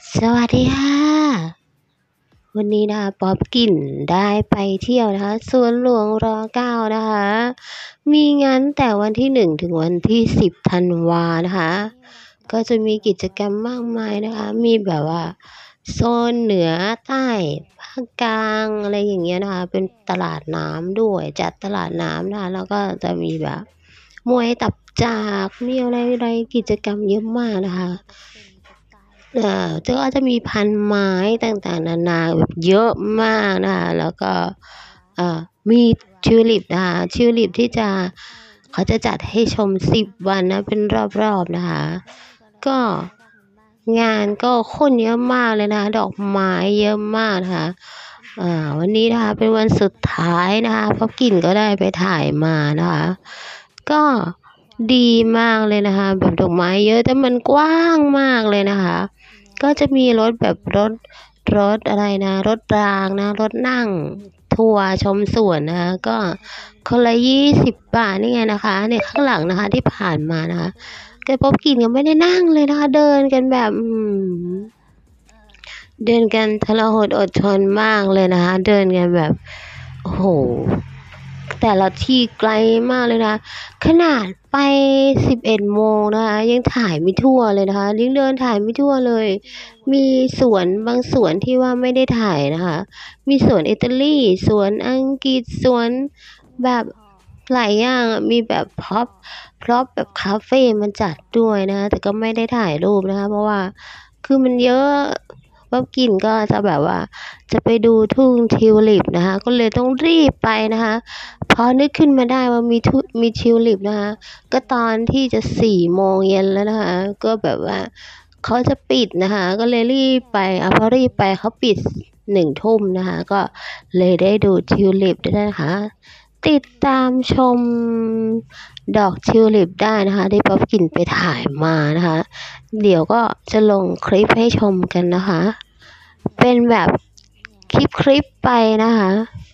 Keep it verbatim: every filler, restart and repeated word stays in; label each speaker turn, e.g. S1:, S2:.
S1: สวัสดีค่ะวันนี้นะคะป๊อบกิ่นได้ไปเที่ยวนะคะสวนหลวงรเก้านะคะมีงานแต่วันที่หนึ่งถึงวันที่สิบธันวานะคะก็จะมีกิจกรรมมากมายนะคะมีแบบว่าโซนเหนือใต้ภาคกลางอะไรอย่างเงี้ยนะคะเป็นตลาดน้ำด้วยจัดตลาดน้ำนะคะแล้วก็จะมีแบบมวยตับจากมีอะไรๆกิจกรรมเยอะมากนะคะเอ่อก็จะมีพันไม้ต่างๆนานาแบบเยอะมากนะคะแล้วก็เอ่อมีทิวลิปนะคะทิวลิปที่จะเขาจะจัดให้ชมสิบวันนะเป็นรอบๆนะคะก็งานก็คนเยอะมากเลยนะคะดอกไม้เยอะมากนะคะอ่าวันนี้นะคะเป็นวันสุดท้ายนะคะเพราะกิ่นก็ได้ไปถ่ายมานะคะก็ดีมากเลยนะคะแบบดอกไม้เยอะแต่มันกว้างมากเลยนะคะก็จะมีรถแบบรถรถอะไรนะรถรางนะรถนั่งทัวร์ชมสวนนะคะก็คนละยี่สิบบาทนี่ไงนะคะเนี่ยข้างหลังนะคะที่ผ่านมานะคะแกป๊อบกิ่นก็ไม่ได้นั่งเลยนะคะเดินกันแบบอืมเดินกันทรหดอดทนมากเลยนะคะเดินกันแบบโอ้โหแต่ละที่ไกลมากเลยนะขนาดไปสิบเอ็ดโมงนะคะยังถ่ายไม่ทั่วเลยนะคะยังเดินถ่ายไม่ทั่วเลยมีสวนบางสวนที่ว่าไม่ได้ถ่ายนะคะมีสวนอิตาลีสวนอังกฤษสวนแบบหลายอย่างอะมีแบบพร็อพพร็อพแบบคาเฟมาจัดด้วยนะคะแต่ก็ไม่ได้ถ่ายรูปนะคะเพราะว่าคือมันเยอะป๊อบกิ่นก็จะแบบว่าจะไปดูทุ่งทิวลิปนะคะก็เลยต้องรีบไปนะคะพอนึกขึ้นมาได้ว่ามีทุมีทิวลิปนะคะก็ตอนที่จะสี่โมงเย็นแล้วนะคะก็แบบว่าเขาจะปิดนะคะก็เลยรีบไปอ่าพอรีบไปเขาปิดหนึ่งทุ่มนะคะก็เลยได้ดูทิวลิปด้วยนะคะติดตามชมดอกทิวลิปได้นะคะที่ป๊อบกิ่นไปถ่ายมานะคะเดี๋ยวก็จะลงคลิปให้ชมกันนะคะเป็นแบบคลิปๆไปนะคะ